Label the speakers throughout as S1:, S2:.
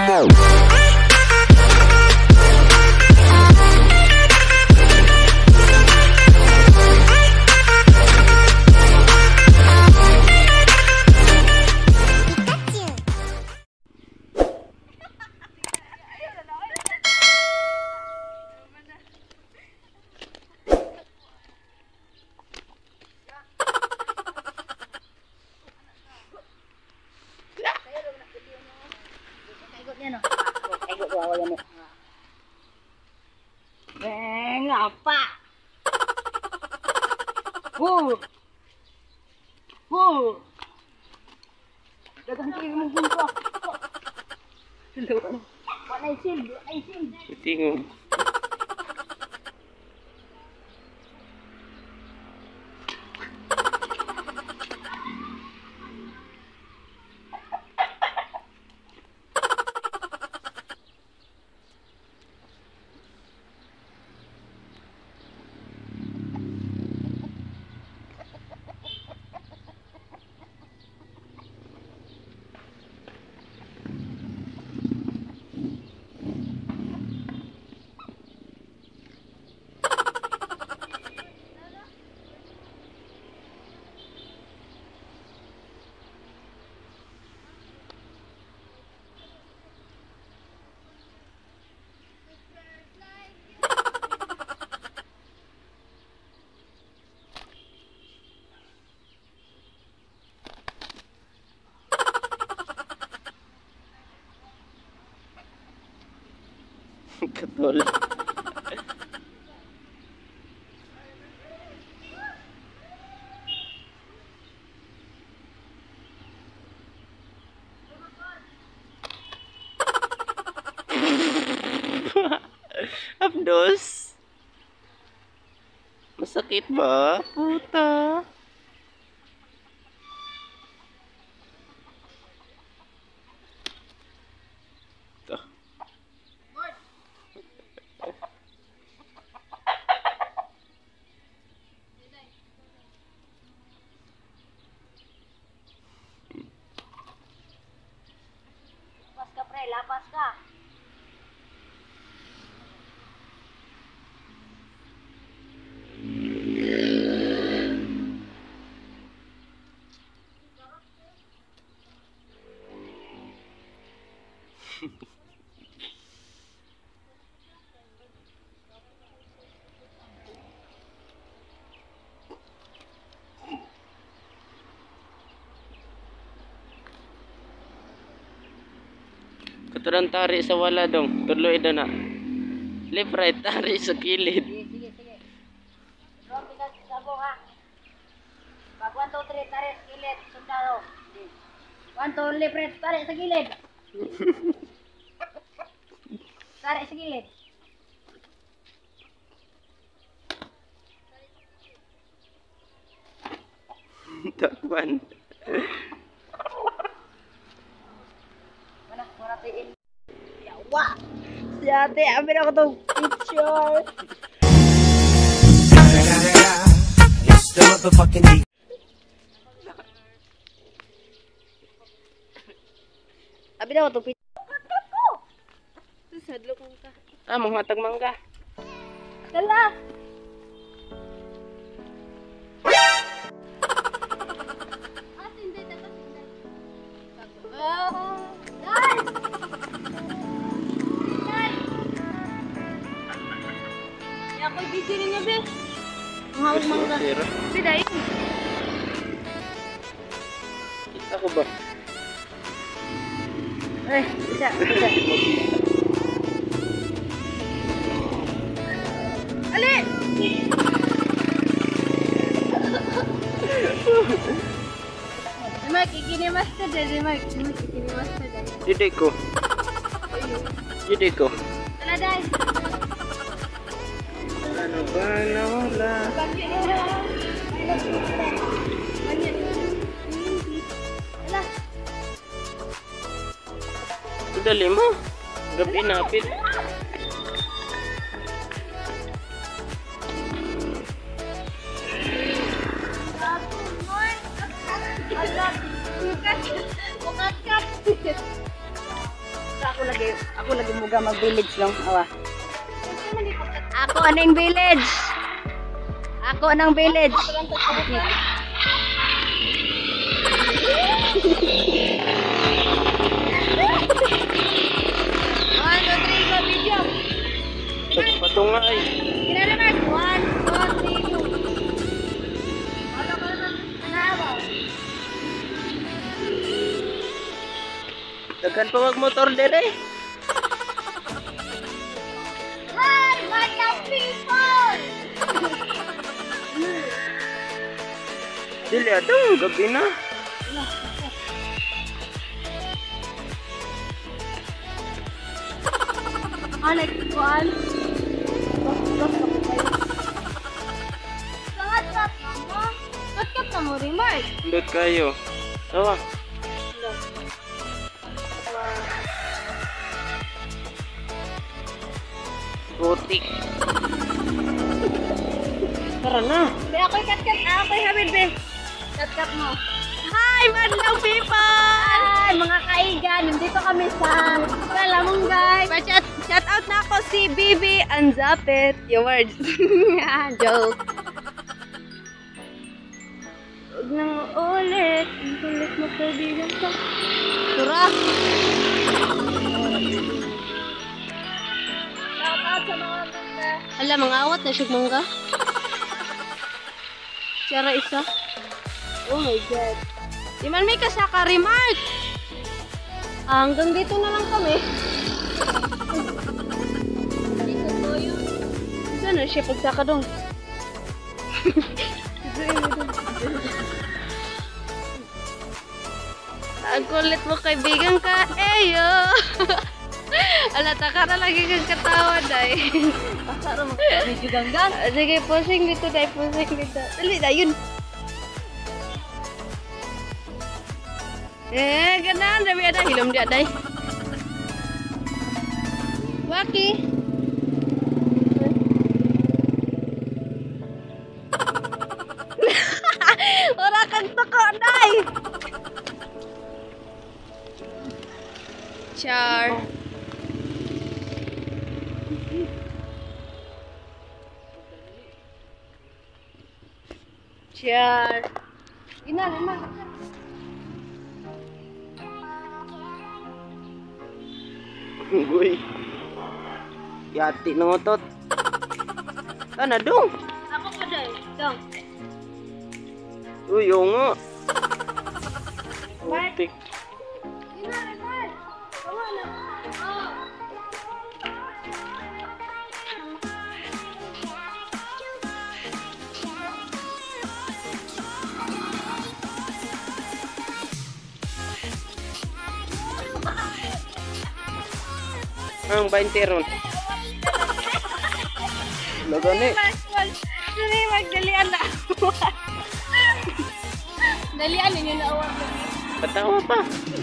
S1: on.
S2: Beng apa? Dagang kiri mo gunto. Wala isin.
S3: Tingog. Katol. Abdos. Masakit ba? Puta.
S2: Lapas ka.
S3: Katuran tari sa wala dong. Tuloy na. Left right tari sa kilid.
S2: Sige. Drop ka sa bong ha. Pag 1, 2, 3 tarik sa gilid, sundalo. 1, 2, left right tarik sa gilid. Tarik sa gilid.
S3: Takpan.
S2: Yawa! Si ate, amin ako itong picture.
S1: It's the motherfucking D.
S2: Amin ako itong picture. Sadlo kong ka.
S3: Manghatag mangga.
S2: Dala! Ako'y video ninyo, be. Ang hawag mangga. Sida yun.
S3: Kita ko ba?
S2: Bisa. Ali! Mike, ikinimaster dyan, Mike. Ikinimaster dyan.
S3: Jide ko.
S2: Tala, day.
S3: Ano ba nawala? Dali mo. Gabi napit.
S2: Ako lagi muga mag-village lang. Awa. Ako aning village. Ako nang village. One, two, three, go video.
S3: Patungay.
S2: Kinaraman. One, two, three, go. Ano ka naman? Ano?
S3: Daghan pa mag-motor dire.
S2: Hi, my young people!
S3: Dili adong gabi na.
S2: Alex, one. Sangat-sangat mo. Kat-kat na mo rin, Mark.
S3: Ndot kayo. Tawa. Putik. Tara na.
S2: Be, ako'y kat-kat. Ako'y hamid, be. Kat-kat mo. Hi, madlang people! Hi, mga kaigan. Nandito kami sa Palamong, guys. Shout out na ako si Bibi Anzapit. Yung words. Joke. Huwag nang ulit. Ang kulit mo kaibigan ko. Tura. Shout out sa mga mangga. Hala, mga awat na siyag mangga. Siyara isa. Oh my God. Di man may kasaka, Remark. Hanggang dito na lang kami. Dito po yun. Saan na siya pagsaka dong? Ang kulit mo kaibigan ka. Eyo. Alata ka na lagi kang katawa, day. Pasara mo. Medyo ganggang. Sige, posing dito, day. Posing dito. Dali, day, yun. Ganaan. Dami ada. Hilom dia, day. Waki. Ora kang toko, day. Char. Char. Ina naman.
S3: Uy. Yati ng otot. Kana dong.
S2: Ako ko day. Dong.
S3: Uy, oo nga.
S2: Mark.
S3: Putik.
S2: Ina naman. Kawa na. Oh.
S3: Ang 20 ron. Lagani.
S2: Sorry, magdalian na. Dalian ninyo na awag na.
S3: Patawa pa.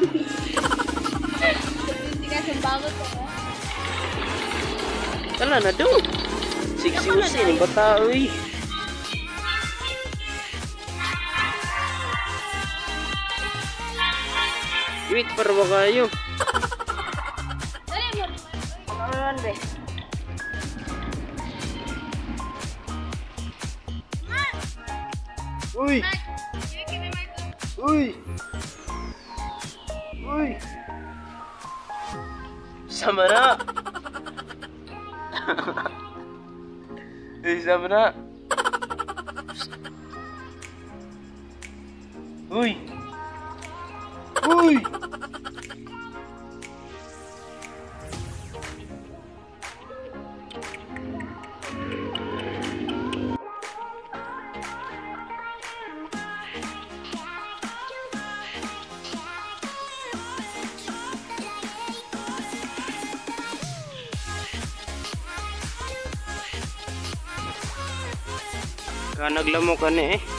S2: Hindi ka sumbagot ko.
S3: Tala na dong. Siksi-usi ng bata, uy. Wait, para ba kayo?
S2: Dali mo. Ano be?
S3: Uy! Uy! Uy! Sama na! Uy, sama na! Uy! Uy! Naglamo ka na eh.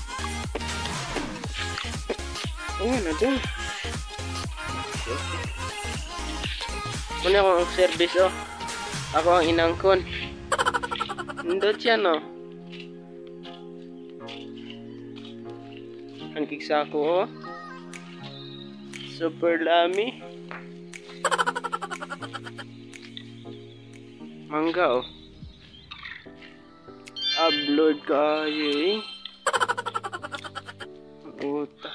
S3: Oh, ano dun? Muna ko ang service, oh. Ako ang inangkon. Nindot siya, no? Ang kiksa ko, oh. Super lami. Mangga, oh. Upload kayo, eh. Uta.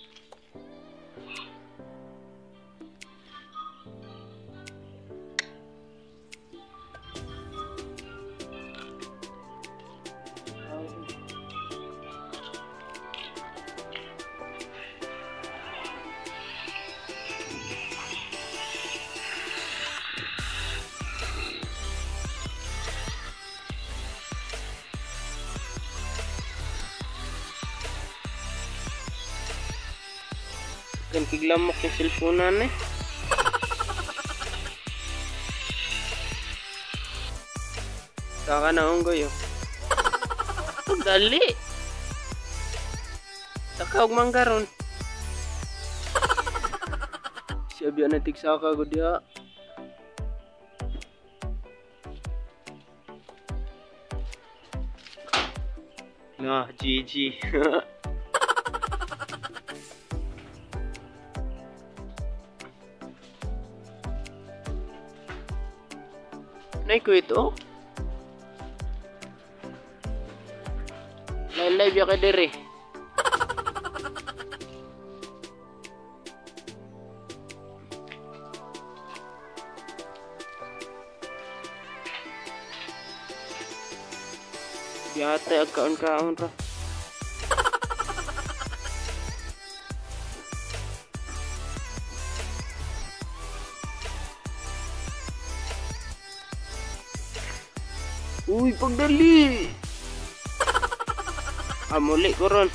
S3: Kan kiglamok yung cellphone eh. Saka na unggoy, oh. Dali. Saka og manggaron. Siya biya na tigsaka ko diha. Nah, GG. Nay ko ito. Live ya ka diri. Biyate agkaon-kaon ra. Uy, pagdali! Muli ko ron.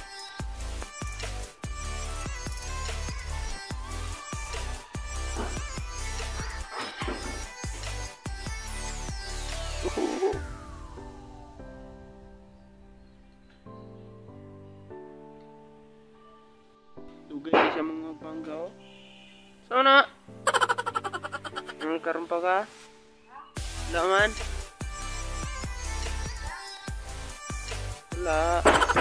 S3: Dugay di siya mga bangga, oh. Sana! Ang karumpa ka? Wala man? Wala.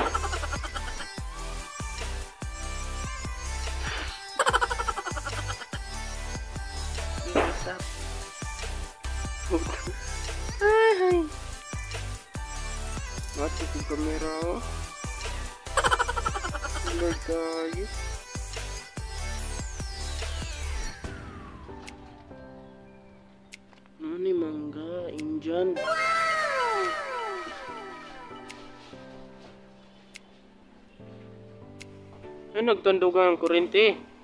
S3: Ay. Mati yung kamera, oh. Lord tayo. Ano mangga, Indian. Ay, nagtandugan ang kurente.